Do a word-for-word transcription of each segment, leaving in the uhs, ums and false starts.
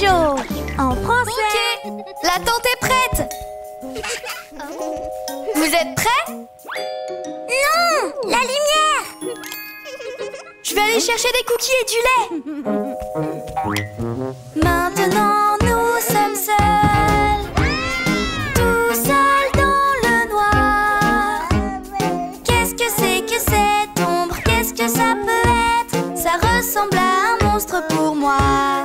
Joe. En français. Ok, la tente est prête. Vous êtes prêts? Non, la lumière. Je vais aller chercher des cookies et du lait. Maintenant, nous sommes seuls. Tout seuls dans le noir. Qu'est-ce que c'est que cette ombre? Qu'est-ce que ça peut être? Ça ressemble à un monstre pour moi.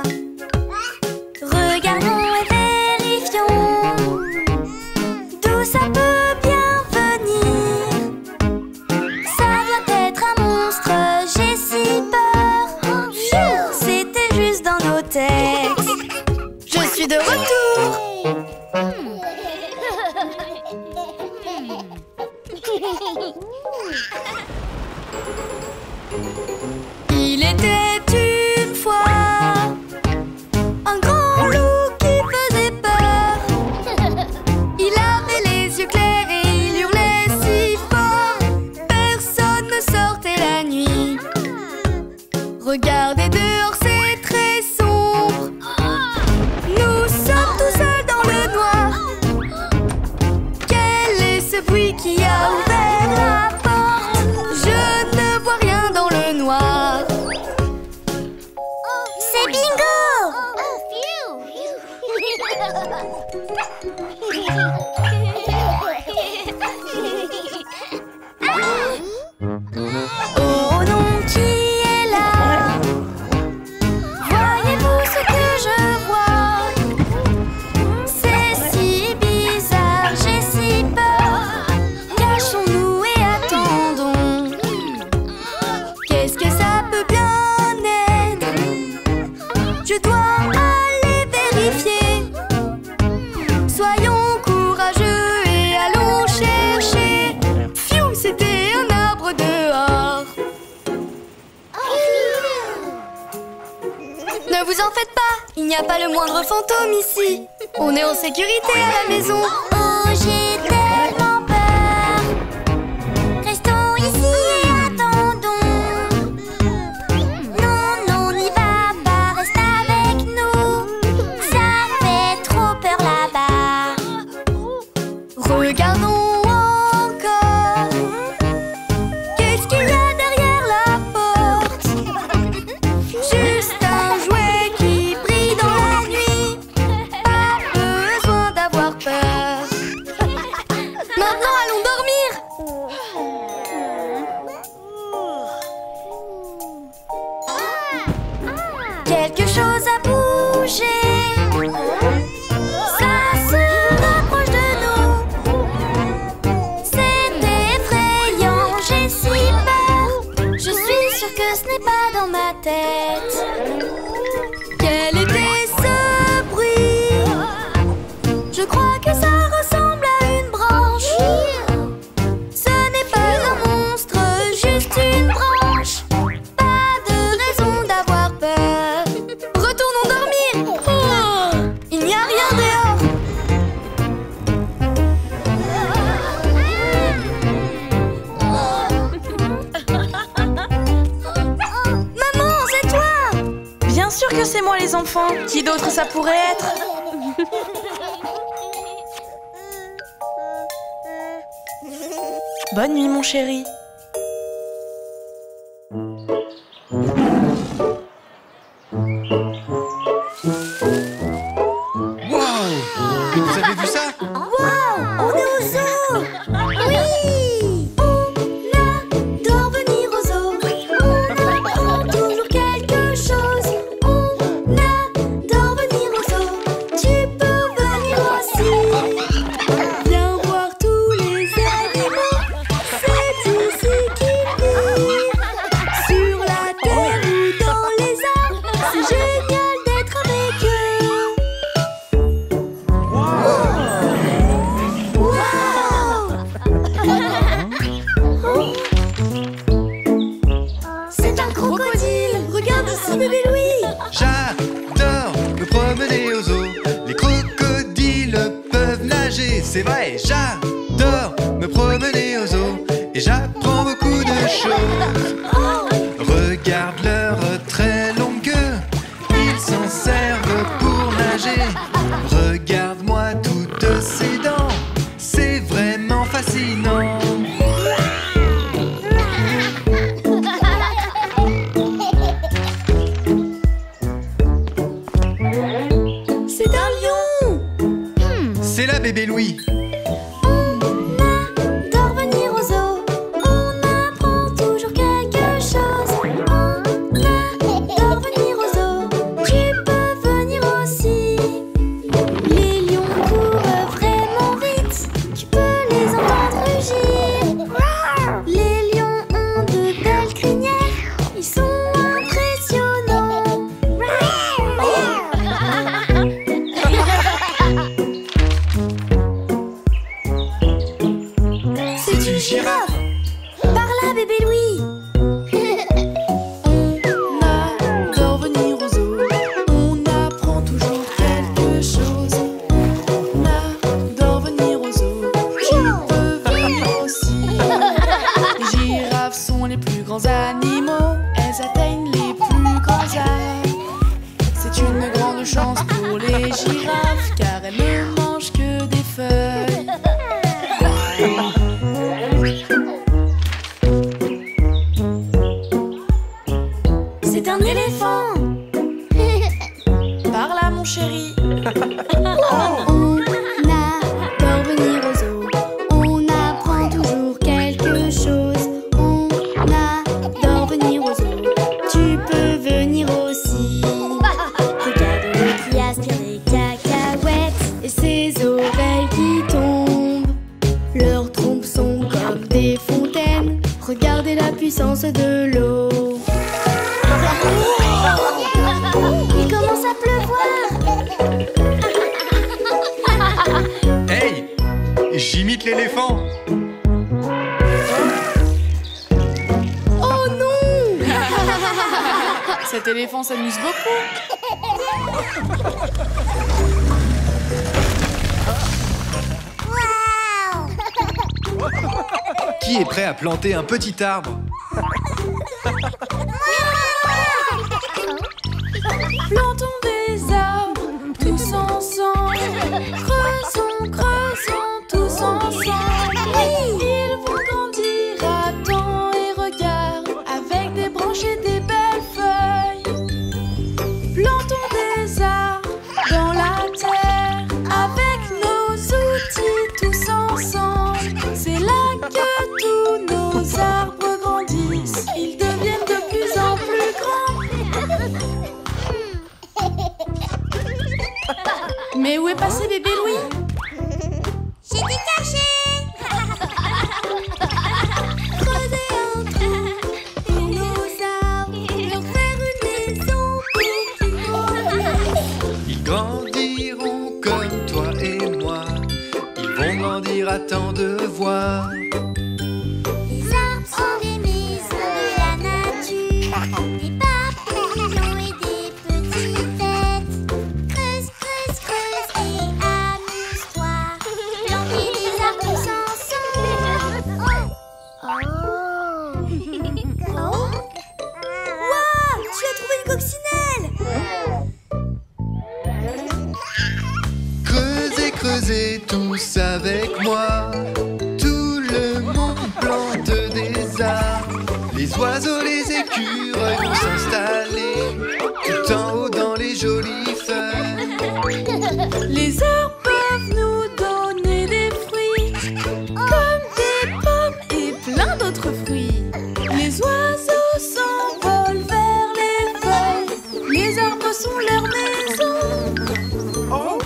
Regardons et vérifions. D'où ça peut bien venir? Ça doit être un monstre, j'ai si peur. Pfiou, c'était juste dans nos textes. Je suis de retour. Il était une fois un grand loup qui faisait peur. Il avait les yeux clairs et il hurlait si fort. Personne ne sortait la nuit. Regardez dehors, c'est très sombre. Nous sommes tout seuls dans le noir. Quel est ce bruit qui a ouvert la porte? Je ne vois rien dans le noir. C'est bingo. Oh non, qui est là? Voyez-vous ce que je vois? C'est si bizarre, j'ai si peur. Cachons-nous et attendons. Qu'est-ce que ça peut bien être? Je dois aller vérifier. Soyons courageux et allons chercher. Pfiou, c'était un arbre dehors. Ne vous en faites pas, il n'y a pas le moindre fantôme ici. On est en sécurité à la maison. Oh, j'ai tellement peur. Restons ici et attendons. Non, non, n'y va pas, reste avec nous. Ça fait trop peur là-bas. Regardons encore. Qu'est-ce qu'il y a derrière la porte? Juste un jouet qui brille dans la nuit. Pas besoin d'avoir peur. Maintenant, allons dormir. Quelque chose a bougé. Ça se rapproche de nous. C'est effrayant, j'ai si peur. Je suis sûre que ce n'est pas dans ma tête. Quel était ce bruit? Je crois que ça ressemble à une branche. Ce n'est pas un monstre, juste une branche. Pas de raison d'avoir peur. Retournons dormir. Oh, il n'y a rien dehors. Maman, c'est toi? Bien sûr que c'est moi les enfants. Qui d'autre ça pourrait être? Bonne nuit mon chéri. Wow! Vous avez vu ça? Wow, on est au zoo. Oui. On adore venir au zoo. On apprend toujours quelque chose. On adore venir au zoo. Tu peux venir aussi. Viens voir tous les animaux. C'est ici qu'ils vivent. Sur la terre ou dans les arbres. C'est génial d'être avec eux. C'est un crocodile. Regarde ici, bébé Louis. J'adore me promener au zoo. Les crocodiles peuvent nager, c'est vrai. J'adore me promener au zoo et j'apprends beaucoup de choses. Regarde leur très longue queue, ils s'en servent pour bébé Louis. Adore venir au zoo, on apprend toujours quelque chose. On adore venir au zoo, tu peux venir aussi. Les lions courent vraiment vite, tu peux les entendre rugir. Les lions ont de belles crinières, ils sont impressionnants. C'est une girafe. Par là, bébé Louis. On adore venir au zoo, on apprend toujours quelque chose. On adore venir au zoo, tu peux venir aussi. Les girafes sont les plus grands animaux, elles atteignent les plus grands âges. C'est une grande chance pour les girafes, car elles ne mangent que des feuilles. C'est un éléphant. Par là, mon chéri. On adore venir au zoo, on apprend toujours quelque chose. On adore venir au zoo, tu peux venir aussi. Regarde-le qui aspire des cacahuètes et ses oreilles qui tombent. Leurs trompes sont comme des fontaines, regardez la puissance de l'eau. Il commence à pleuvoir. Hey, j'imite l'éléphant. Oh non! Cet éléphant s'amuse beaucoup. Qui est prêt à planter un petit arbre? Plantons des arbres tous ensemble. Creusons, creusons tous ensemble. Ils vont grandir à temps et regarde, avec des branches et des belles feuilles. Plantons des arbres dans la terre, avec nos outils tous ensemble. C'est là que tous nos arbres grandissent. Ils deviennent de plus en plus grands. Mais où est passé bébé Louis? J'étais caché. Creuser un trou pour nos arbres, leur faire une maison pour qu'ils grandissent. Ils grandiront comme toi et moi. Ils vont grandir à tant de voir. Les arbres sont des maisons de la nature, des papillons et des petites têtes. Creuse, creuse, creuse et amuse-toi. Planter des arbres tous ensemble. Oh. Oh. Waouh, tu as trouvé une coccinelle. Creusez, creusez tous avec moi. Tout le monde plante des arbres. Les oiseaux, les écureuils vont s'installer tout en haut dans les jolies feuilles. Les arbres peuvent nous donner des fruits, comme des pommes et plein d'autres fruits. Les oiseaux s'envolent vers les feuilles, les arbres sont leur maison. Oh.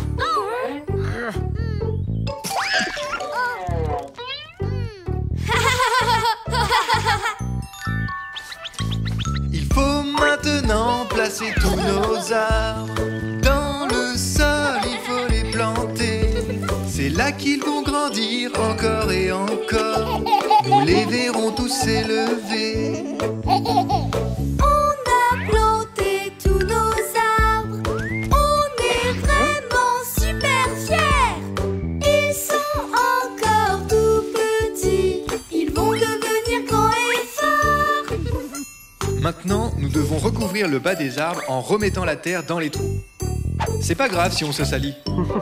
Il faut maintenant placer tous nos arbres dans le sol, il faut les planter. C'est là qu'ils vont grandir encore et encore. Nous les verrons tous s'élever. On a planté tous nos arbres, on est vraiment super fiers. Ils sont encore tout petits, ils vont devenir grands et forts. Maintenant, nous devons recouvrir le bas des arbres en remettant la terre dans les trous. C'est pas grave si on se salit.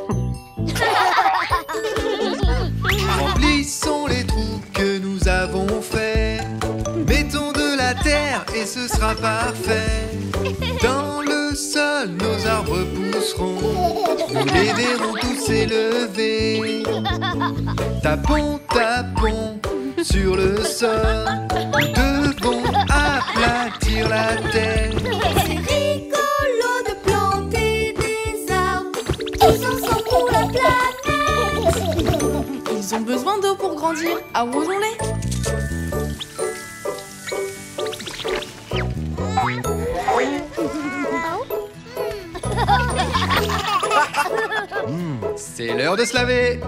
Remplissons les trous que nous avons faits. Mettons de la terre et ce sera parfait. Dans le sol, nos arbres pousseront. pousseront, nous les verrons tous s'élever. Tapons, tapons sur le sol, nous devons aplatir la terre. C'est rigolo de planter des arbres, tous ensemble pour la planète. Ils ont besoin d'eau pour grandir, arrosons-les. Mmh, c'est l'heure de se laver.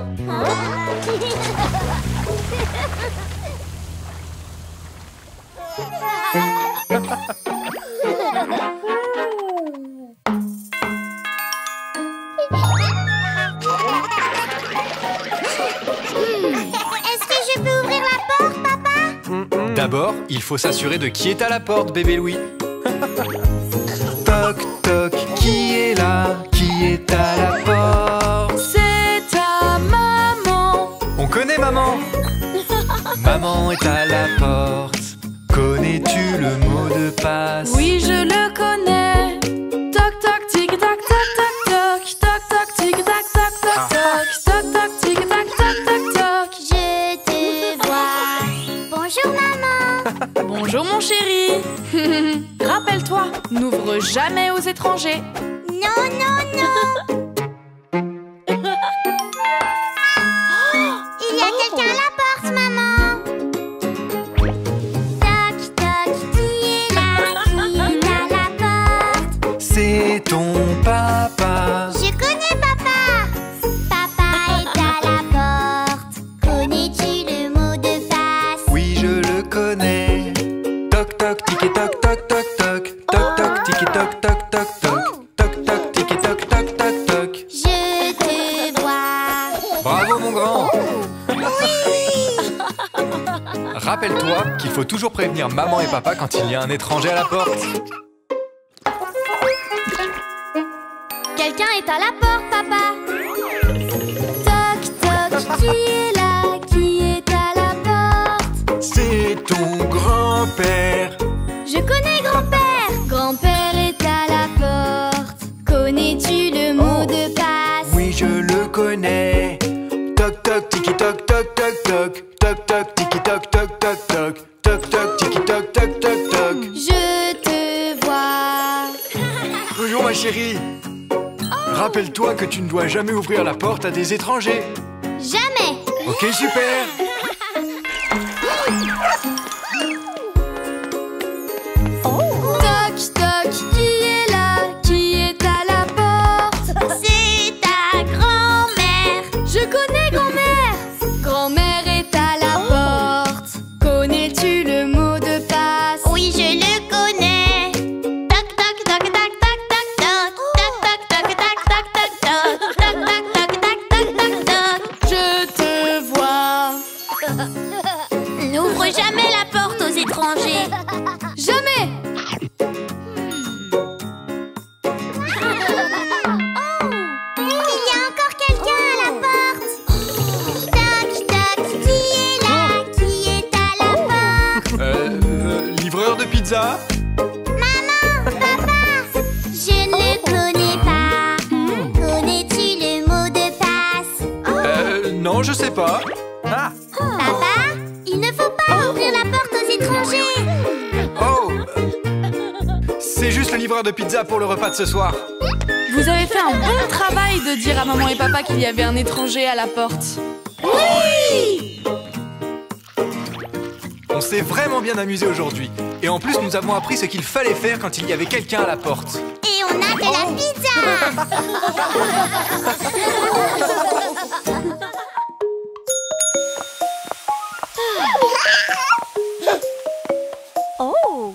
Est-ce que je peux ouvrir la porte, papa? D'abord, il faut s'assurer de qui est à la porte, bébé Louis. Toc, toc, qui est là? Qui est à la porte? C'est ta maman. On connaît maman. Maman est à la porte. Connais-tu le mot de passe? Oui, je le connais. Toc toc tic tac toc toc toc. Toc toc tic tac toc toc toc. Toc toc tic tac toc toc toc. Je te vois. Bonjour, maman. Bonjour mon chéri. Rappelle-toi, n'ouvre jamais aux étrangers. Non, non, non. Il y a quelqu'un à la porte, maman. Toc, toc, qui est là? Qui est à la porte? C'est ton papa. Je connais papa. Papa est à la porte. Connais-tu le mot de passe? Oui, je le connais. Toc, toc, tic et toc, toc, toc, toc. Toc, toc, tic et toc, toc, toc, toc. Toc, toc, tic et toc, toc, toc, toc. Je te vois. Bravo, mon grand. Rappelle-toi qu'il faut toujours prévenir maman et papa quand il y a un étranger à la porte. Quelqu'un est à la porte, papa. Toc toc, qui est là? Qui est à la porte? C'est ton grand-père. Je connais grand-père. Grand-père est à la porte. Connais-tu le mot de passe? Oui, je le connais. Toc, toc, tiki, toc, toc, toc, toc. Toc, toc, tiki, toc, toc, toc, toc. Toc, toc, tiki, toc, toc, toc, toc. Je te vois. Bonjour, ma chérie. Rappelle-toi que tu ne dois jamais ouvrir la porte à des étrangers. Jamais. Ok, super. Toc toc, qui est là? Qui est à la porte? C'est ta grand-mère. Je connais grand-mère. Grand-mère est à la porte. Connais-tu le mot de passe? Oui, je le connais. Toc, toc, toc, toc, toc, toc, toc. Toc, toc, toc, toc, toc, toc, toc. Toc, toc, toc, toc, toc, toc, toc. Je te vois. N'ouvre jamais la porte aux étrangers. Jamais. Il y a encore quelqu'un à la porte. Toc, toc, qui est là? Qui est à la porte? Euh, euh, livreur de pizza? Maman, papa, je ne connais pas. Connais-tu le mot de passe? Euh, non, je sais pas. Ah. Papa, il ne faut pas ouvrir la porte aux étrangers. Oh. C'est juste le livreur de pizza pour le repas de ce soir. Vous avez fait un bon travail de dire à maman et papa qu'il y avait un étranger à la porte. Oui. On s'est vraiment bien amusé aujourd'hui. Et en plus, nous avons appris ce qu'il fallait faire quand il y avait quelqu'un à la porte. Et on a de la pizza. Oh.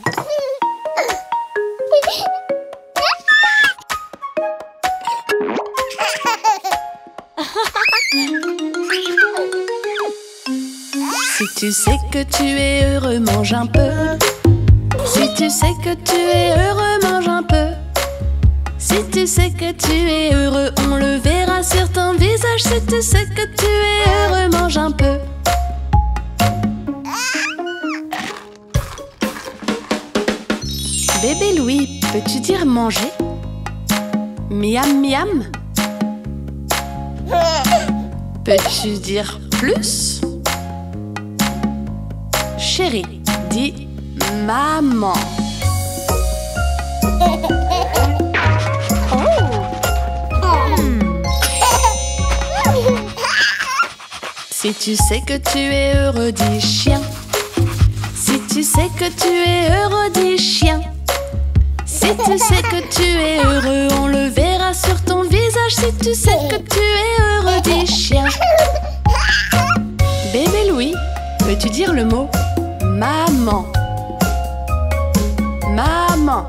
Si tu sais que tu es heureux, mange un peu. Si tu sais que tu es heureux, mange un peu. Si tu sais que tu es heureux, on le verra sur ton visage. Si tu sais que tu es heureux, mange un peu. Bébé Louis, peux-tu dire manger? Miam miam. Peux-tu dire plus? Chérie, dis maman. Si tu sais que tu es heureux, dis chien. Si tu sais que tu es heureux, dis chien. Si tu sais que tu es heureux, on le verra sur ton visage. Si tu sais que tu es heureux, dis chien. Bébé Louis, peux-tu dire le mot maman? Maman.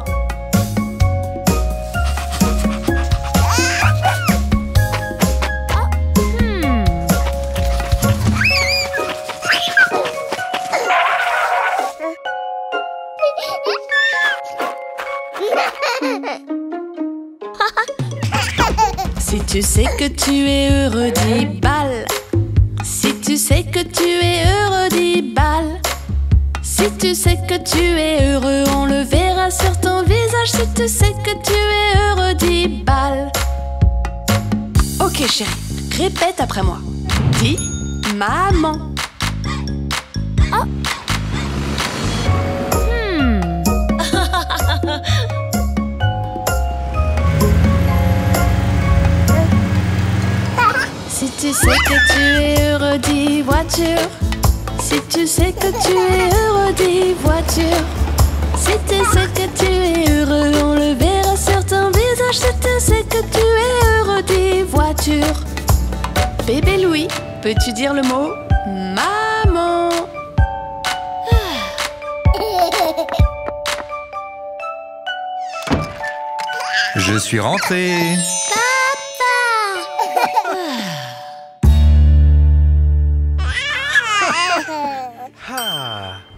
Si tu sais que tu es heureux, dis balle. Si tu sais que tu es heureux, dis balle. Si tu sais que tu es heureux, on le verra sur ton visage. Si tu sais que tu es heureux, dis balle. Ok chérie, répète après moi. Dis maman. Oh. Hmm. Si tu sais que tu es heureux, dis voiture. Si tu sais que tu es heureux, dis voiture. Si tu sais que tu es heureux, on le verra sur ton visage. Si tu sais que tu es heureux, dis voiture. Bébé Louis, peux-tu dire le mot maman? Je suis rentré. Ah.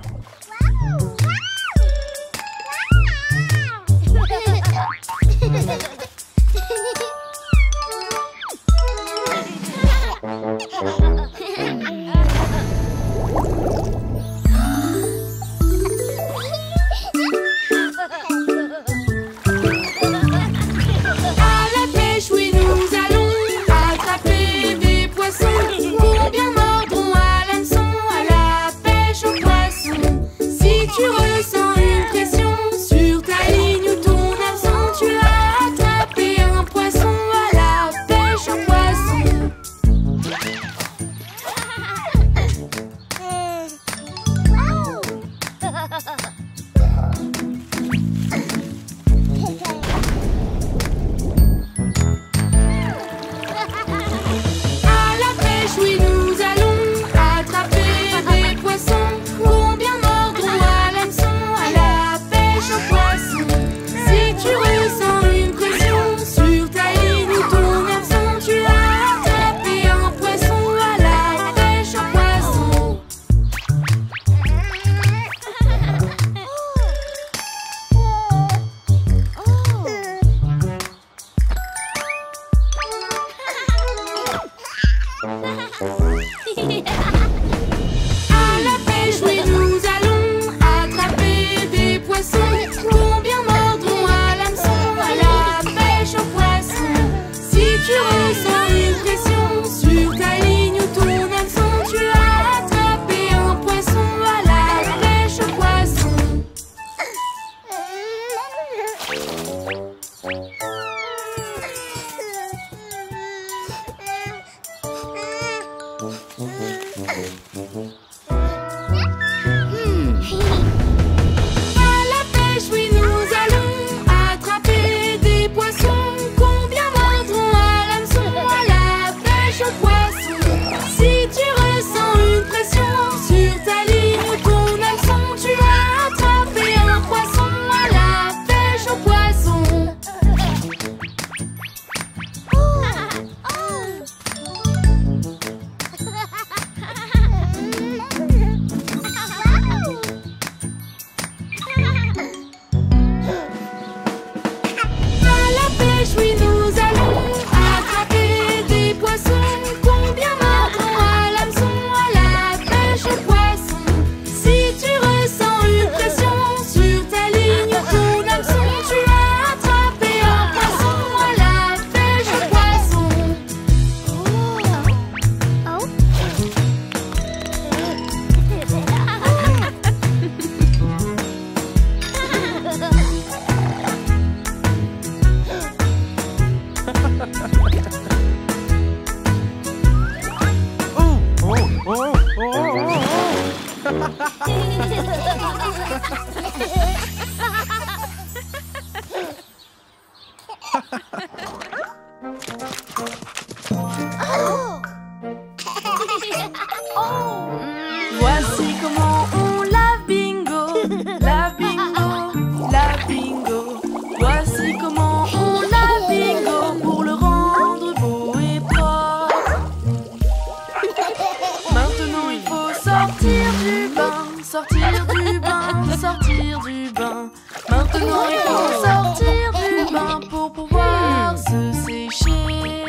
Voici comment on lave Bingo, lave Bingo, lave Bingo. Voici comment on lave Bingo pour le rendre beau et propre. Maintenant il faut sortir du bain, sortir du bain, sortir du bain. Maintenant il faut sortir du bain pour pouvoir se sécher.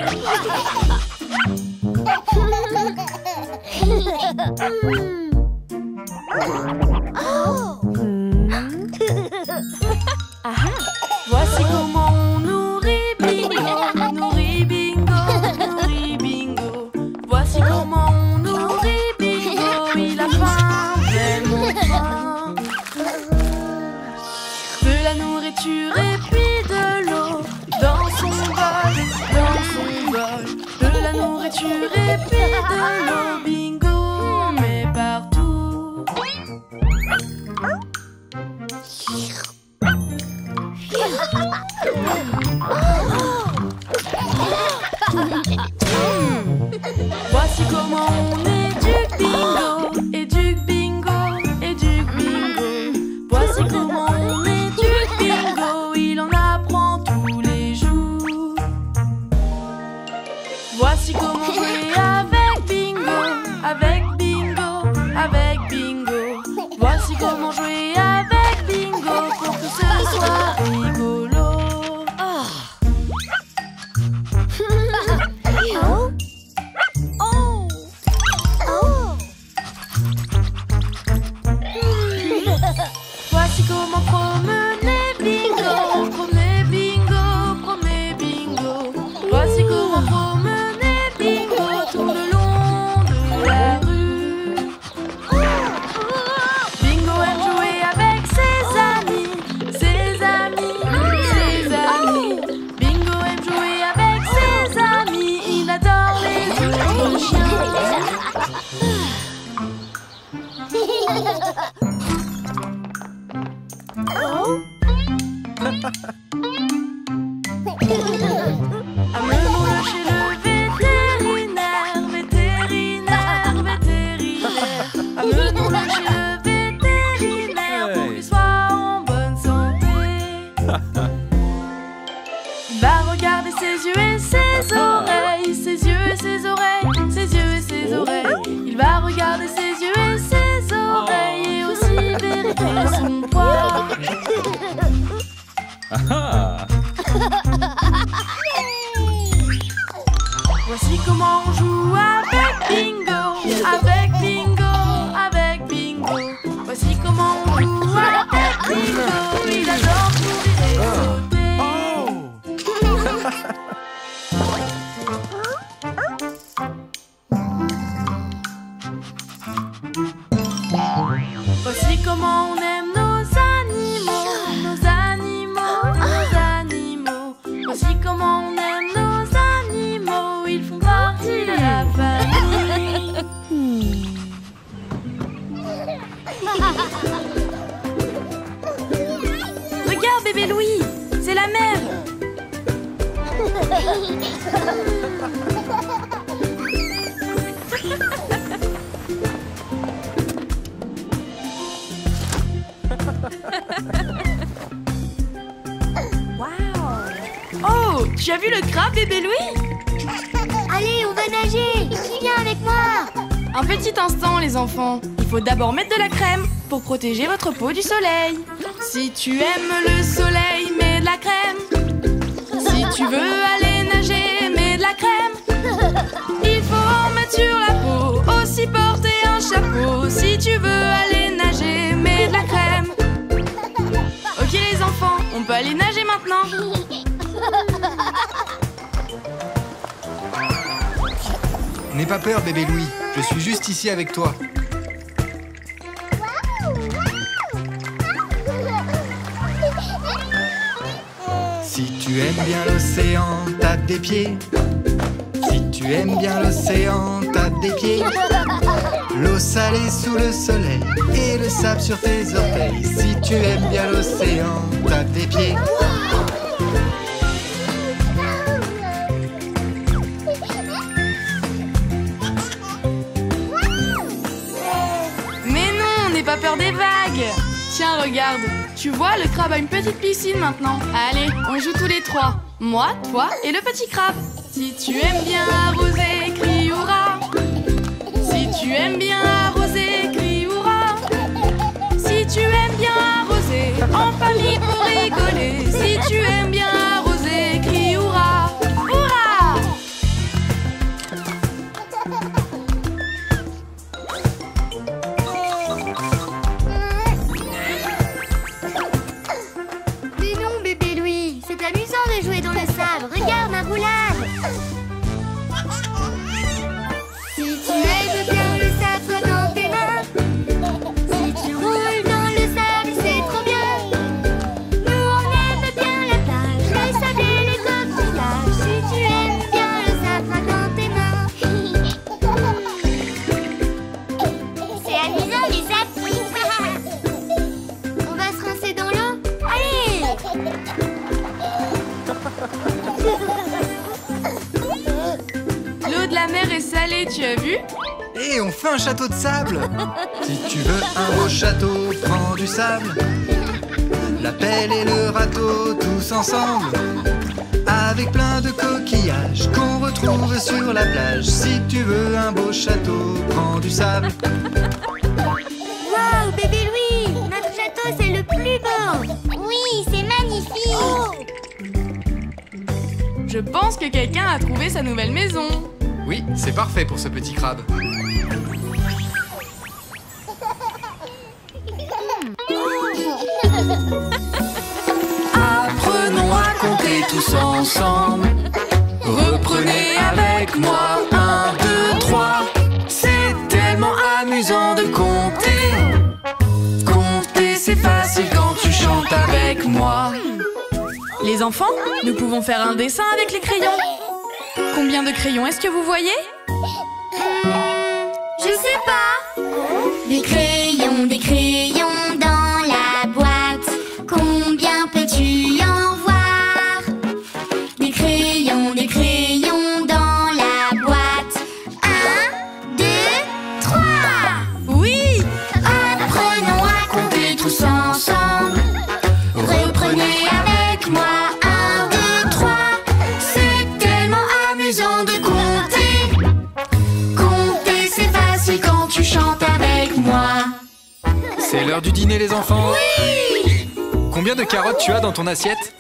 Aha. Voici comment on nourrit Bingo, nourrit Bingo, nourrit Bingo. Voici comment on nourrit Bingo, il a faim, vraiment faim. De la nourriture et puis de l'eau dans son bol, dans son bol. De la nourriture et puis de l'eau, Bingo met partout. Voici comment on éduque Bingo, éduque Bingo, éduque Bingo. Voici comment on éduque Bingo, il en apprend tous les jours. Voici comment jouer avec Bingo, avec Bingo, avec Bingo. Voici comment jouer avec Bingo pour que ce soit rigolo. Voici comment promener Bingo, promener Bingo, promener Bingo. Voici comment promener Bingo tout le long de la rue. Bingo aime jouer avec ses amis, ses amis, ses amis. Bingo aime jouer avec ses amis, il adore les autres chiens. Amenons-le chez le vétérinaire, vétérinaire, vétérinaire. Amenons-le chez le vétérinaire pour qu'il soit en bonne santé. Il va regarder ses yeux et ses oreilles, ses yeux et ses oreilles, ses yeux et ses oreilles. Il va regarder ses yeux et ses oreilles et aussi vérifier son poids. Voici comment on joue avec Bingo, avec Bingo, avec Bingo. Voici comment on joue avec Bingo, il adore courir et sauter. Voici comment on aime nos animaux, nos animaux, nos animaux. Voici comment on aime nos animaux, ils font partie de la famille. Regarde bébé Louis, c'est la mer. Oh, tu as vu le crabe, bébé Louis? Allez, on va nager. Qui vient avec moi? Un petit instant, les enfants. Il faut d'abord mettre de la crème pour protéger votre peau du soleil. Si tu aimes le soleil, mets de la crème. Si tu veux aller nager, mets de la crème. Il faut en mettre sur la peau, aussi porter un chapeau. Si tu veux aller nager, mets de la crème. Ok les enfants, on peut aller nager maintenant. N'aie pas peur, bébé Louis. Je suis juste ici avec toi. Si tu aimes bien l'océan, tape des pieds. Si tu aimes bien l'océan, tape des pieds. L'eau salée sous le soleil et le sable sur tes orteils. Si tu aimes bien l'océan, tape des pieds. regarde. Tu vois, le crabe a une petite piscine maintenant. Allez, on joue tous les trois. Moi, toi et le petit crabe. Si tu aimes bien arroser, crie hurrah. Si tu aimes bien arroser, crie hurrah. Si tu aimes bien arroser, en famille pour rigoler. Si tu aimes bien arroser, crie hurrah. Hurrah! Mais non, bébé Louis, c'est amusant de jouer dans le sable. Regarde ma roulade. Si tu aimes bien le sable dans tes mains, si tu roules dans le sable, c'est trop bien. Nous on aime bien la plage, le sable et les coquillages. Si tu aimes bien le sable dans tes mains. C'est amusant les sables. On va se rincer dans l'eau. Allez! L'eau de la mer est salée, tu as vu? Et on fait un château de sable. Si tu veux un beau château, prends du sable. La pelle et le râteau, tous ensemble. Avec plein de coquillages qu'on retrouve sur la plage. Si tu veux un beau château, prends du sable. Waouh, bébé Louis, notre château c'est le plus beau. Oui, c'est magnifique. Je pense que quelqu'un a trouvé sa nouvelle maison. Oui, c'est parfait pour ce petit crabe. Apprenons à compter tous ensemble. Reprenez avec moi. Un, deux, trois. C'est tellement amusant de compter. Compter, c'est facile quand tu chantes avec moi. Les enfants, nous pouvons faire un dessin avec les crayons. Combien de crayons est-ce que vous voyez? Je sais pas. Des crayons, des crayons dans la boîte. Combien peux-tu en voir? Des crayons, des crayons dans la boîte. Un, deux, trois. Oui! Apprenons à compter tous ensemble. Reprenez avec moi. Un, deux, trois. C'est tellement amusant de compter. Compter, c'est facile quand tu chantes avec moi. C'est l'heure du dîner, les enfants. Oui! Combien de carottes tu as dans ton assiette?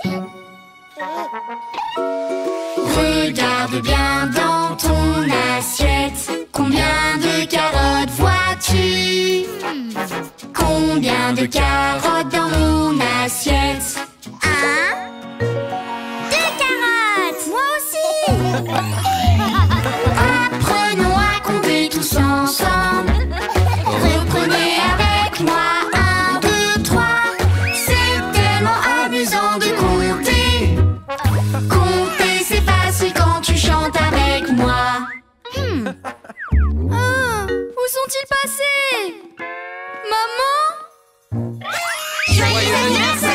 Regarde bien dans ton assiette. Combien de carottes vois-tu? Combien de carottes dans mon assiette? Un, deux carottes. Moi aussi. Apprenons à compter tous ensemble. Reprenez avec moi. Un, deux, trois. C'est tellement amusant de compter. Compter, c'est facile quand tu chantes avec moi. Hmm. Ah, où sont-ils passés? Maman? Joyeux anniversaire!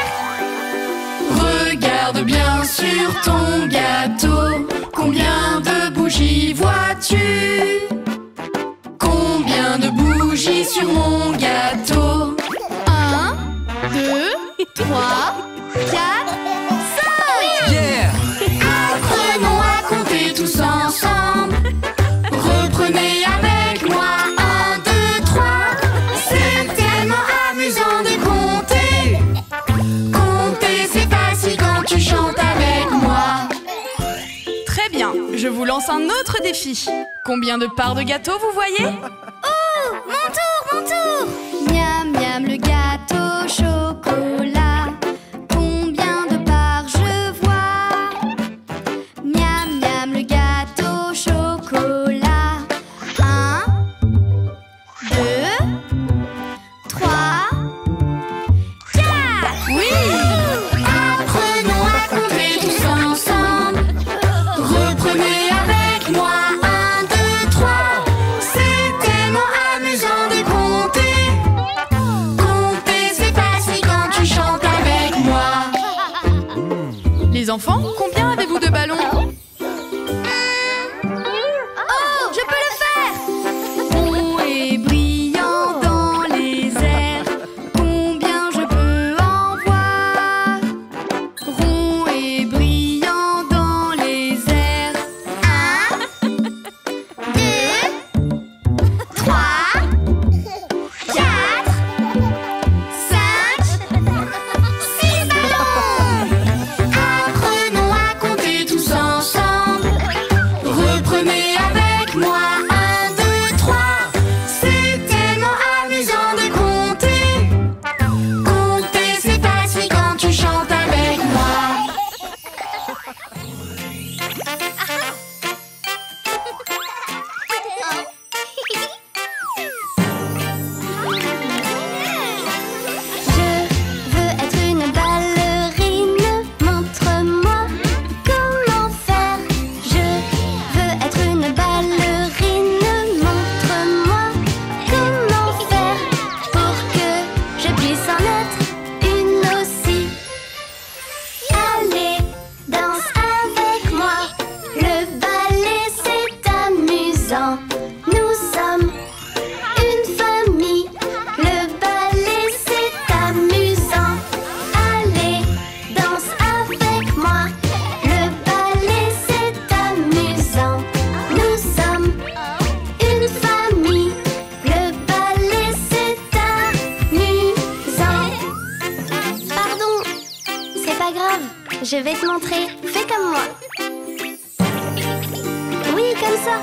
Regarde bien sur ton gâteau. Combien de bougies vois-tu? Combien de bougies sur mon gâteau? Un, deux, trois, quatre, cinq! Yeah! Apprenons à compter tous ensemble. Reprenez avec moi. Un, deux, trois. C'est tellement amusant de compter. Compter, c'est facile quand tu chantes avec moi. Très bien, je vous lance un autre défi. Combien de parts de gâteau vous voyez? Oh, mon tour, mon tour. Miam, miam, le gâteau chocolat. Combien de parts je vois? Miam, miam, le gâteau chocolat. Un, deux, trois, quatre. Oui! Apprenons à compter tous ensemble. Reprenez avec moi. Un, deux, trois. C'est tellement amusant de compter. Compter, c'est facile quand tu chantes avec moi. Les enfants, combien avez-vous de ballons? Oh, je peux le faire. Rond et brillant dans les airs. Combien vais te montrer. Fais comme moi. Oui, comme ça.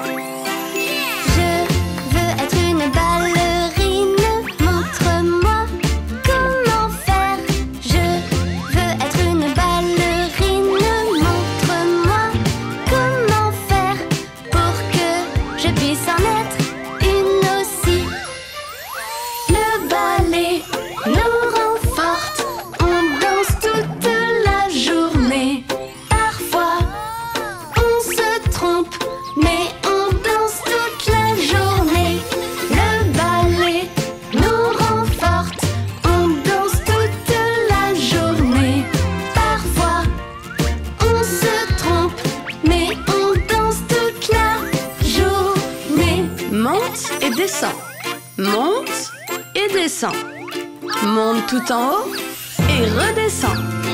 Je veux être une ballerine. Montre-moi comment faire. Je veux être une ballerine. Montre-moi comment faire pour que je puisse en être une aussi. Le ballet nous rend fortes. On danse toute la journée. Parfois, on se trompe, mais on danse toute la journée. Le ballet nous rend fortes. On danse toute la journée. Parfois, on se trompe, mais on danse toute la journée. Monte et descends. Monte et descends. Monte tout en haut et redescends.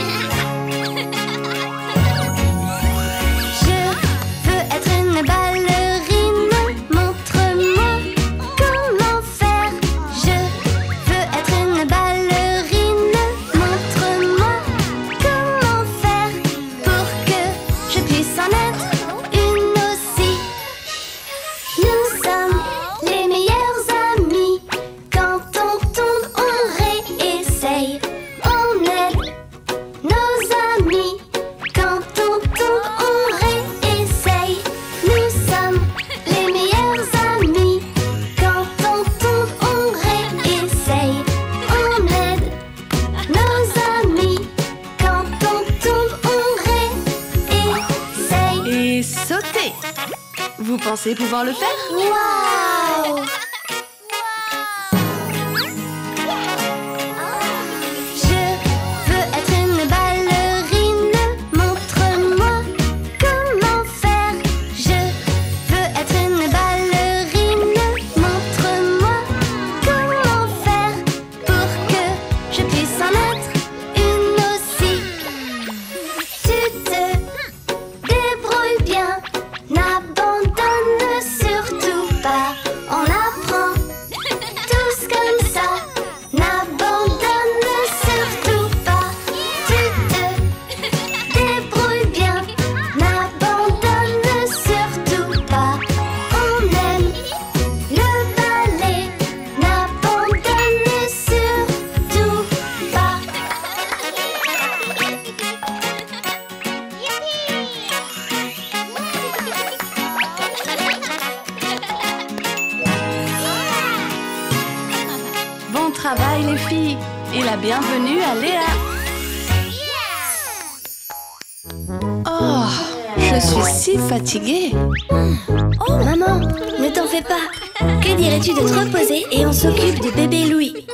Je veux être une ballerine. Montre-moi comment faire. Je veux être une ballerine. Montre-moi comment faire pour que je puisse en être une aussi. Nous sommes les meilleurs amis. Quand on tombe, on réessaye. On aide nos amis. Quand on tombe, on réessaye. Nous sommes les meilleurs amis. Quand on tombe, on réessaye. On aide nos amis. Quand on tombe, on réessaye. Et sautez. Vous pensez pouvoir le faire? Waouh! Je veux être une ballerine. Montre-moi comment faire. Je veux être une ballerine. Montre-moi comment faire pour que je puisse en être une aussi. Tu te débrouilles bien. N'abandonne surtout pas. On apprend tous comme ça. N'abandonne surtout pas. Tu te débrouilles bien. N'abandonne surtout pas. On aime le ballet. N'abandonne surtout pas. Bon travail les filles et la bienvenue à Léa. Oh, je suis si fatiguée. Oh maman, ne t'en fais pas. Que dirais-tu de te reposer et on s'occupe du bébé Louis?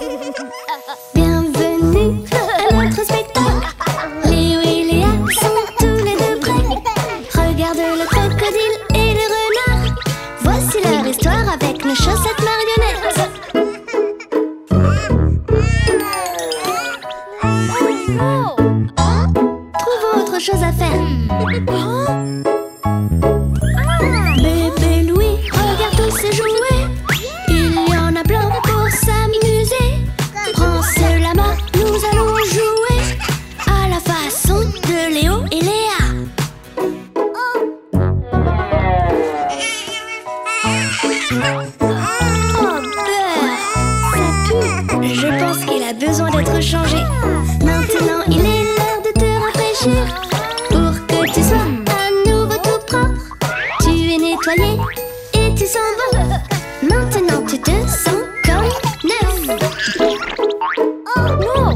Bienvenue à notre spectacle. Léo et Léa sont tous les deux prêts. Regarde le crocodile et le renard. Voici leur histoire avec nos chaussettes marionnettes. Trouvons autre chose à faire. Bébé Louis, regarde tous ces jouets. Il y en a plein pour s'amuser. Prends ceux-là, main, nous allons jouer à la façon de Léo et Léa. Oh beurre, ça pue. Je pense qu'il a besoin d'être changé. Maintenant il est l'heure de te rafraîchir pour que tu sois à nouveau tout propre. Tu es nettoyé et tu sens bon. Maintenant tu te sens comme neuf. Oh.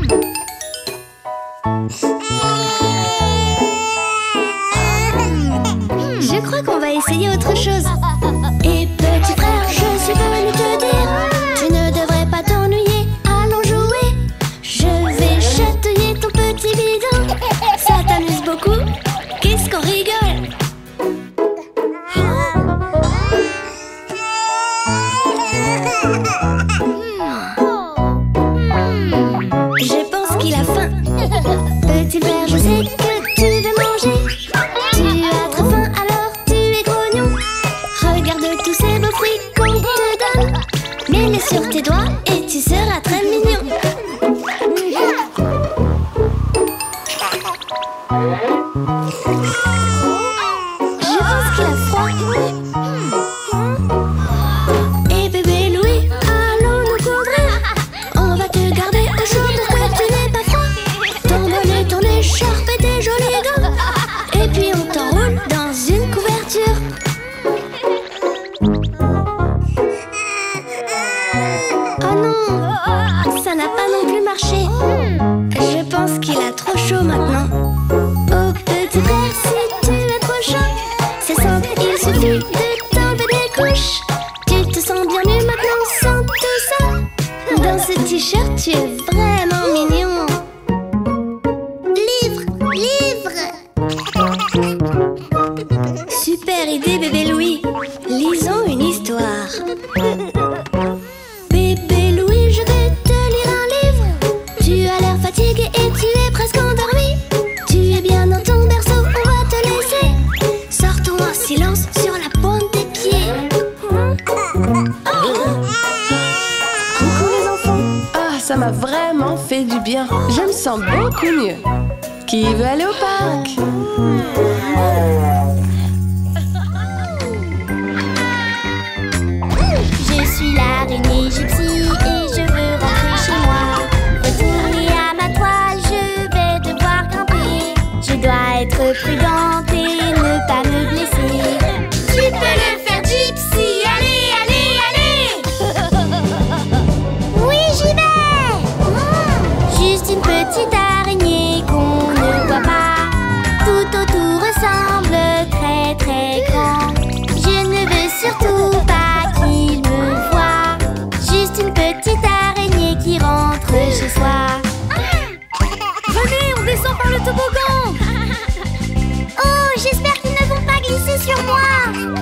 Je crois qu'on va essayer autre chose. Et petit frère, je suis venue te dire, tu ne devrais pas t'ennuyer, allons jouer. Je vais chatouiller ton petit bidon. Ça t'amuse beaucoup? Qu'est-ce qu'on rigole? Je pense qu'il a faim. Petit frère, je sais que tu veux manger. Tu as très faim, alors tu es grognon. Regarde tous ces beaux fruits qu'on te donne. Mets-les sur tes doigts et tu seras très mignon. fait du bien. Je me sens beaucoup mieux. Qui veut aller au parc? Je suis l'araignée gypsy et je veux rentrer chez moi. Retourner à ma toile, je vais devoir grimper. Je dois être prudente et ne pas me blesser. Tu peux le faire, Gypsy, allez, allez, allez. Oui, j'y vais. Juste une petite araignée qu'on ne voit pas. Tout autour ressemble très très grand. Je ne veux surtout pas qu'il me voie. Juste une petite araignée qui rentre chez soi. Venez, on descend par le toboggan. Oh, j'espère qu'ils ne vont pas glisser sur moi.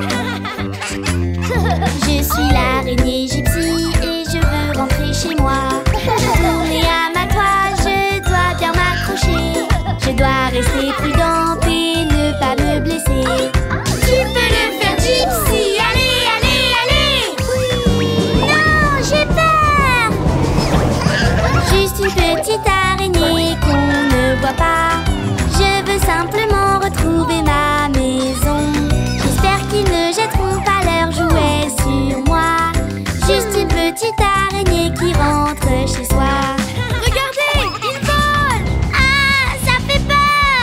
Je suis l'araignée gypsy et je veux rentrer chez moi. Tourner à ma toile, je dois bien m'accrocher. Je dois rester prudente et ne pas me blesser. Tu peux le faire, Gypsy, allez, allez, allez. Non, j'ai peur. Juste une petite araignée qu'on ne voit pas. Je veux simplement retrouver ma maison. J'espère qu'ils ne jetteront pas leurs jouets sur moi. Juste une petite araignée qui rentre chez soi. Regardez, il vole. Ah, ça fait peur.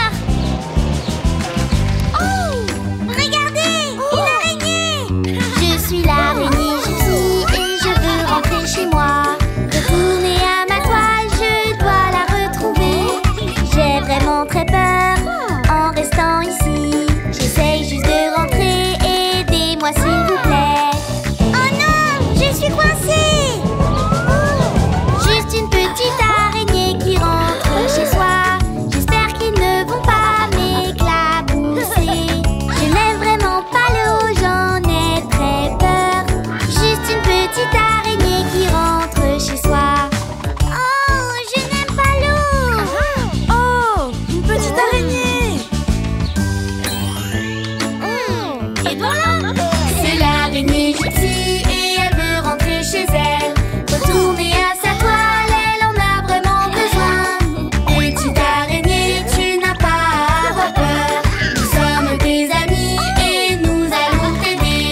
Oh, regardez, une araignée. Je suis l'araignée gypsy et je veux rentrer chez moi. Retourner à ma toile, je dois la retrouver. J'ai vraiment très peur en restant ici. J'essaye juste de rentrer, aidez-moi s'il vous plaît. Oh non, je suis coincée. Juste une petite araignée qui rentre chez soi. J'espère qu'ils ne vont pas m'éclabousser. Je n'aime vraiment pas l'eau, j'en ai très peur. Juste une petite araignée qui rentre chez soi. Oh, je n'aime pas l'eau. Oh, une petite araignée. Et voilà, c'est l'araignée gypsy et elle veut rentrer chez elle. Retourner à sa toile, elle en a vraiment besoin. Petite araignée, tu n'as pas à avoir peur. Nous sommes tes amis et nous allons t'aider.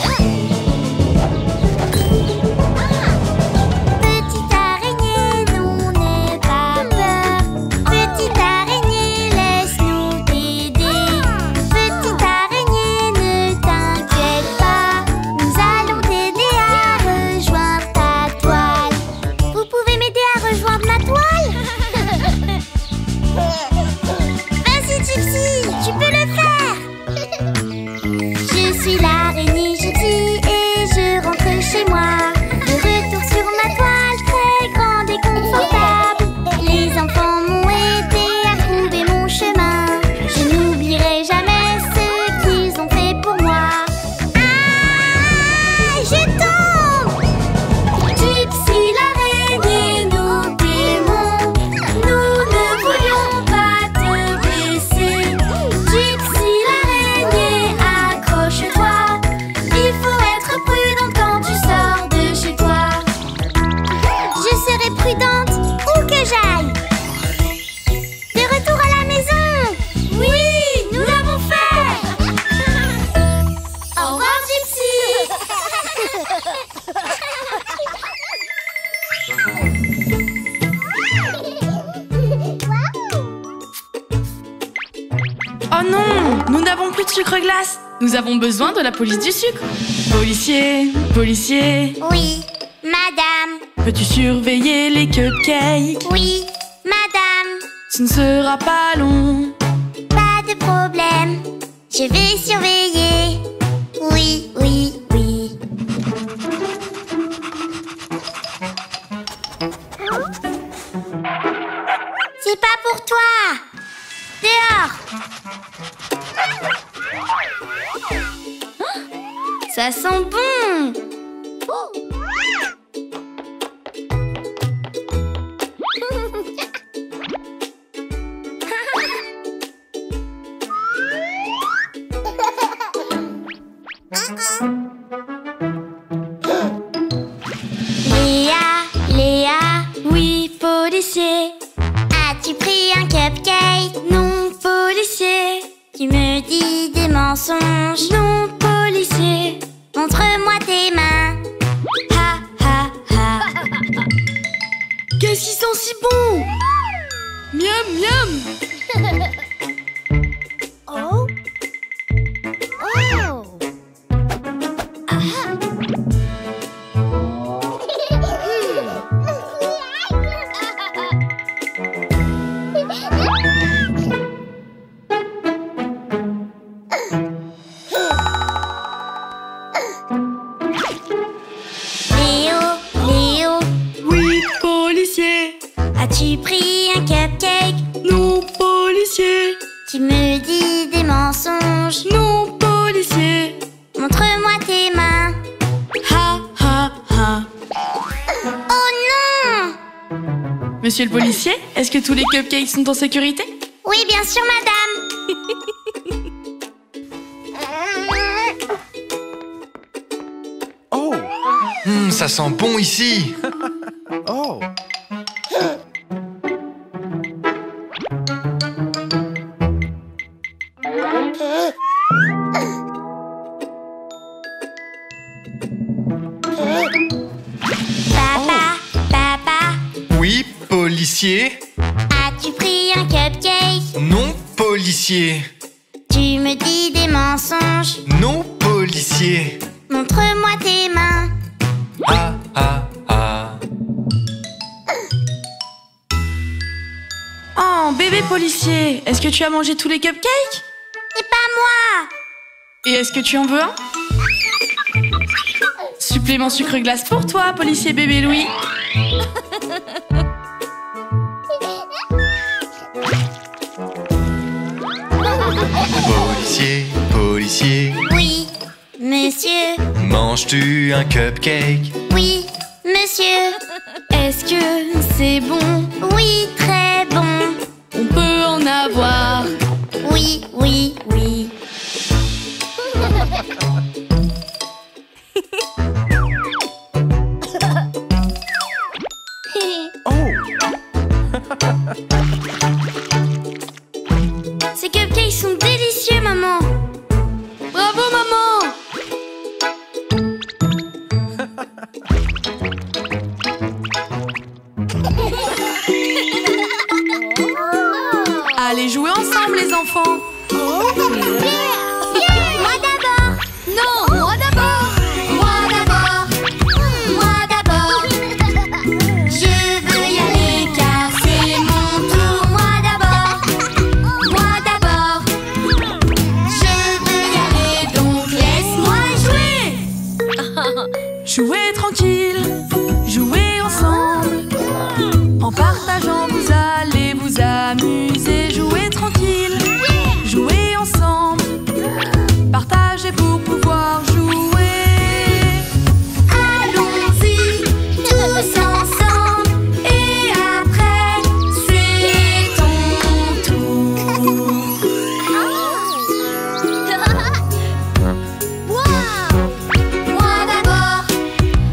Petite araignée, nous n'aie pas peur. Petite araignée, laisse-nous t'aider. Petite araignée, ne t'inquiète pas. Nous allons t'aider à rejoindre ta toile. Vous pouvez m'aider à rejoindre ma toile? Vas-y, Gypsy, tu peux le faire. Je suis l'araignée gypsy et je rentre chez moi. De retour sur ma toile très grande et confortable. Les enfants m'ont aidé à trouver mon chemin. Je n'oublierai jamais ce qu'ils ont fait pour moi. Ah, je tombe. Gypsy l'araignée, nous t'aimons. Nous ne voulions pas te blesser. Gypsy l'araignée, accroche-toi. Il faut être prudente quand tu sors de chez toi. Je serai prudente où que j'aille. De retour à la maison. Oui, nous l'avons fait. Au revoir, Gypsy. Oh non, nous n'avons plus de sucre glace. Nous avons besoin de la police du sucre. Policier, policier, Oui, madame. peux-tu surveiller les cupcakes? Oui, madame. Ce ne sera pas long. Pas de problème. Je vais surveiller. Oui, oui, oui. C'est pas pour toi. Dehors. Ça sent bon. Léa, Léa, oui, policier. Tu me dis des mensonges. Non, policier, montre-moi tes mains. Ha, ha, ha. Qu'est-ce qui sent si bon? Miam, miam. Oh. Oh. Ah. Léo, Léo, Oui, policier. as-tu pris un cupcake? Non, policier. Tu me dis des mensonges. Non, policier. Montre-moi tes mains. Ha, ha, ha. Oh non! Monsieur le policier, est-ce que tous les cupcakes sont en sécurité? Oui, bien sûr, madame. Oh, Hmm, ça sent bon ici. Oh. Papa, papa, Oui, policier. as-tu pris un cupcake? Non, policier. Tu me dis des mensonges. Non, policier. Montre-moi tes mains. Ah, ah, ah. Oh, bébé policier, est-ce que tu as mangé tous les cupcakes? Et pas moi. Et est-ce que tu en veux un? Supplément sucre glace pour toi, policier bébé Louis. Policier, policier. Oui, monsieur. Manges-tu un cupcake? Oui, monsieur. Est-ce que c'est bon? Oui, très bon. On peut en avoir. Oui, oui, oui. Ces cupcakes sont délicieux, maman. Bravo, maman! Allez jouer ensemble, les enfants! Moi d'abord. Non, moi d'abord. Moi d'abord. Moi d'abord. Je veux y aller car c'est mon tour. Moi d'abord. Moi d'abord. Je veux y aller donc laisse-moi jouer. Jouez tranquille, jouez ensemble. En partageant, vous allez vous amuser. Jouez tranquille, jouez ensemble. Partagez pour pouvoir jouer. Allons-y tous ensemble et après c'est ton tour. Moi d'abord.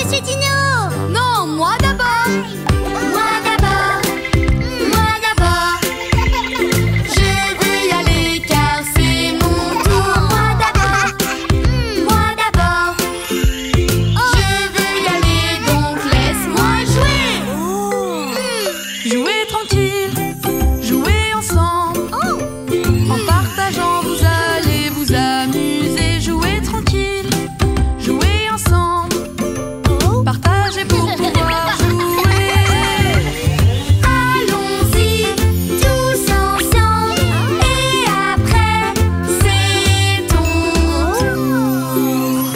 Monsieur Dino! Non, moi d'abord. Moi d'abord, moi d'abord. Je veux y aller car c'est mon tour. Moi d'abord, Moi d'abord. Je veux y aller donc laisse-moi jouer. Jouez tranquille, jouez ensemble. En partageant, vous allez vous amuser. Jouez tranquille, jouez ensemble. Partagez pour pouvoir jouer. Allons-y tous ensemble et après c'est ton tour.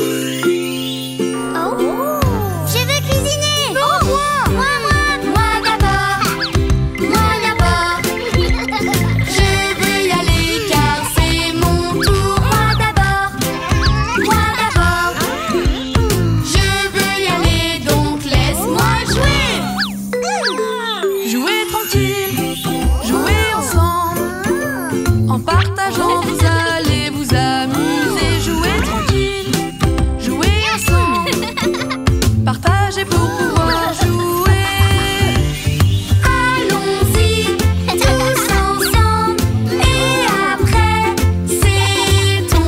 je veux cuisiner. Non, moi, Moi, moi. moi d'abord, moi d'abord. Je veux y aller car c'est mon tour. Moi d'abord, moi d'abord. Je veux y aller donc laisse-moi jouer. Jouez tranquille, jouez ensemble. En partageant, vous allez vous amuser. Jouez tranquille, jouez ensemble. Partagez pour pouvoir jouer. Allons-y tous ensemble et après c'est ton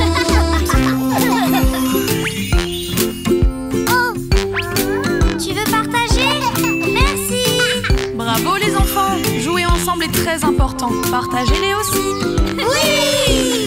Oh, tu veux partager? Merci. Bravo les enfants, jouer ensemble est très important. Partagez-les aussi. Oui.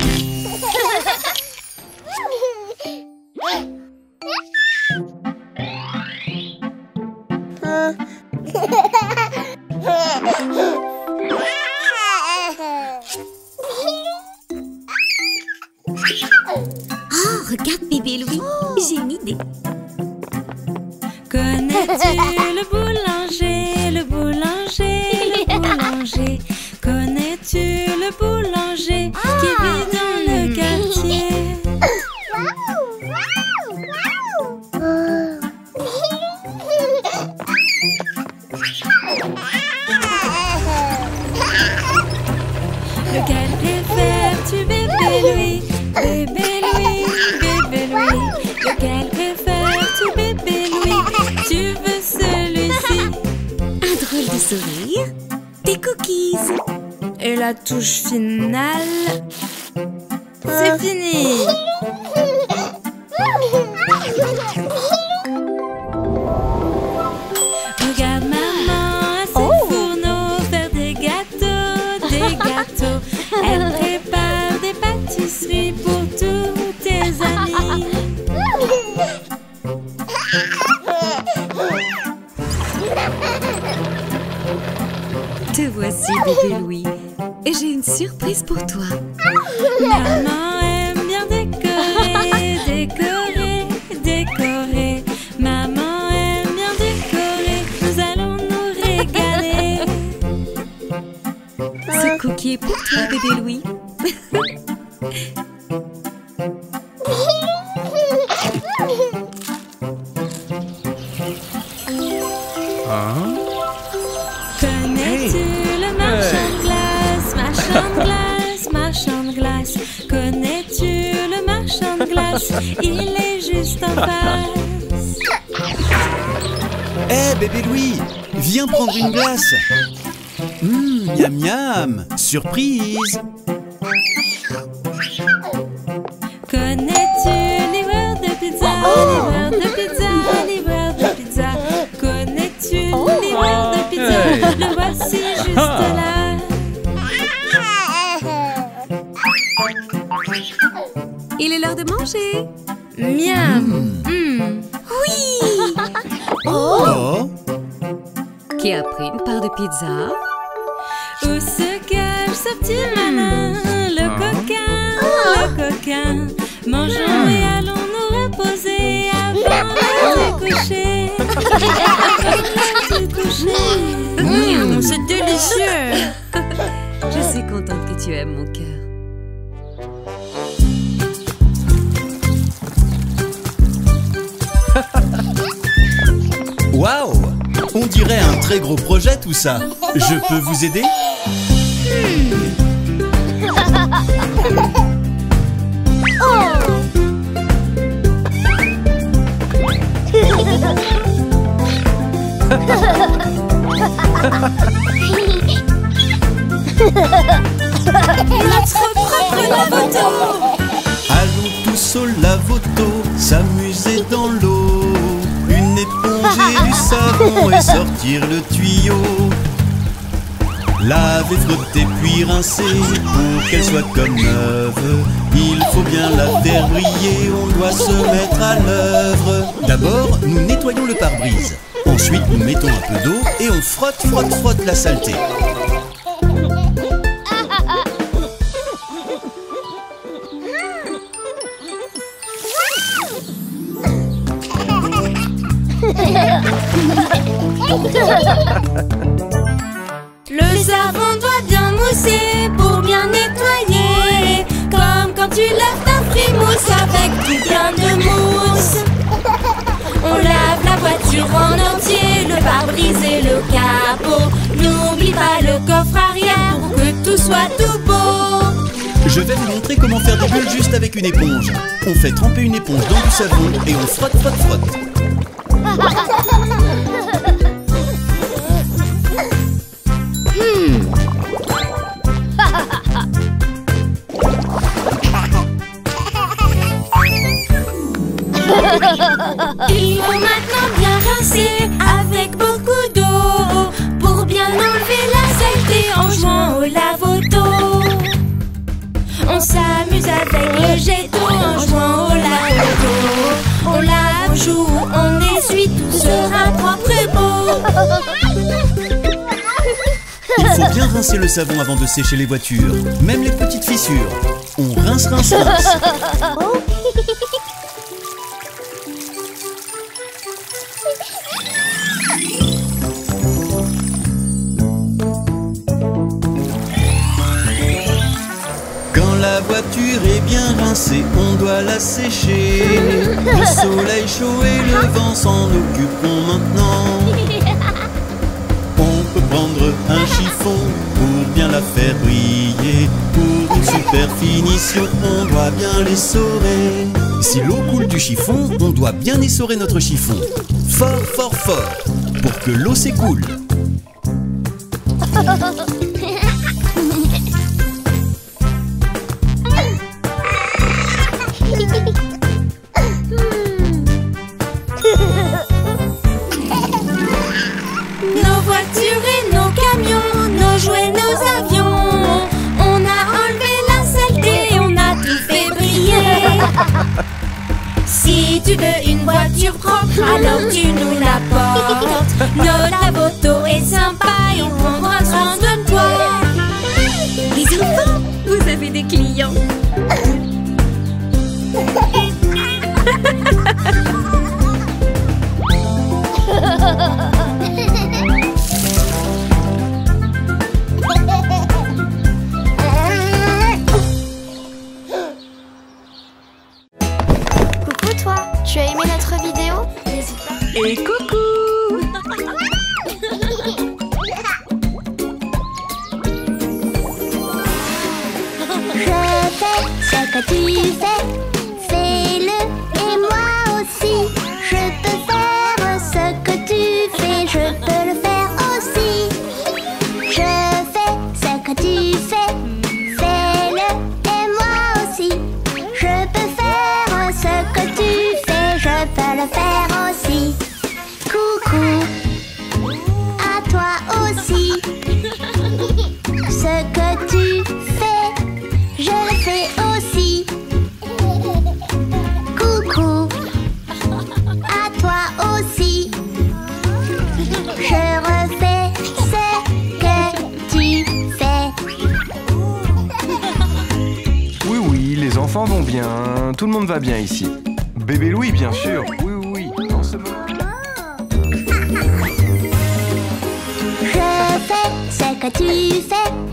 Oh, regarde bébé Louis, j'ai une idée. Connais-tu le boulanger, le boulanger, le boulanger? Connais-tu le boulanger qui vit dans le quartier? Lequel préfères-tu, bébé Louis? Bébé Louis, bébé Louis. Lequel préfères-tu, bébé Louis? Tu veux celui-ci? Un drôle de sourire, des cookies. Et la touche finale, c'est fini. Regarde maman à ses fourneaux faire des gâteaux, des gâteaux. Elle prépare des pâtisseries pour tous tes amis. Te voici bébé Louis. Et j'ai une surprise pour toi. Maman aime bien décorer, décorer, décorer. Maman aime bien décorer, nous allons nous régaler. Ce cookie est pour toi bébé Louis. Connais-tu le marchand de glace, marchand de glace, marchand de glace? Connais-tu le marchand de glace? Il est juste en face. Hé bébé Louis, viens prendre une glace. Hum, miam miam, surprise. Connais-tu livreur de pizza, livreur de pizza, livreur de pizza? Connais-tu livreur de pizza? Le voici juste là. Il est l'heure de manger. Miam. Mm. Oui. Oh, Qui a pris une part de pizza? Où se cache ce petit malin? Le coquin, le coquin. Mangeons et allons nous reposer avant de se coucher. Avant de se coucher. Mmh, c'est délicieux. Je suis contente que tu aimes mon cœur. waouh, on dirait un très gros projet tout ça. Je peux vous aider? Oh. Notre propre lavoto. Allons tous au lavoto, s'amuser dans l'eau. Une éponge et du savon et sortir le tuyau. Laver, frotter puis rincer pour qu'elle soit comme neuve. Il faut bien la faire briller, on doit se mettre à l'œuvre. D'abord, nous nettoyons le pare-brise. Ensuite, nous mettons un peu d'eau et on frotte, frotte, frotte la saleté. Le savon doit bien mousser pour bien nettoyer. Comme quand tu laves ta frimousse avec tout plein de mousse. On lave la voiture en entier, le pare-brise et le capot. N'oublie pas le coffre arrière pour que tout soit tout beau. Je vais vous montrer comment faire des bulles juste avec une éponge. On fait tremper une éponge dans du savon et on frotte, frotte, frotte. Il faut maintenant bien rincer avec beaucoup d'eau pour bien enlever la saleté en jouant au lavoto. On s'amuse avec le jet d'eau en jouant au lavoto. On lave, joue, on essuie, tout sera propre et beau. Il faut bien rincer le savon avant de sécher les voitures, même les petites fissures. On rince, rince, rince. Quand la voiture est bien rincée, on doit la sécher. Le soleil chaud et le vent s'en occuperont maintenant. On peut prendre un chiffon pour bien la faire briller. Pour une super finition, on doit bien l'essorer. Si l'eau coule du chiffon, on doit bien essorer notre chiffon. Fort, fort, fort, pour que l'eau s'écoule. Nos voitures et nos camions, nos jouets, nos avions. On a enlevé la saleté, on a tout fait briller. Si tu veux une voiture propre, alors tu nous l'apportes. Notre lavoto est sympa et on prendra soin de toi. Les enfants, vous avez des clients. Coucou toi, tu as aimé notre vidéo? N'hésite pas. Et coucou! Je fais ce que tu fais, fais-le et moi aussi. Je peux faire ce que tu fais, je peux le faire aussi. Je fais ce que tu fais, fais-le et moi aussi. Je peux faire ce que tu fais, je peux le faire aussi. Coucou, à toi aussi. Ce que tu fais, je le fais aussi. Coucou, à toi aussi. Je refais ce que tu fais. Oui, oui, les enfants vont bien. Tout le monde va bien ici. Bébé Louis, bien sûr. Oui, oui, oui. En ce moment. Je fais ce que tu fais.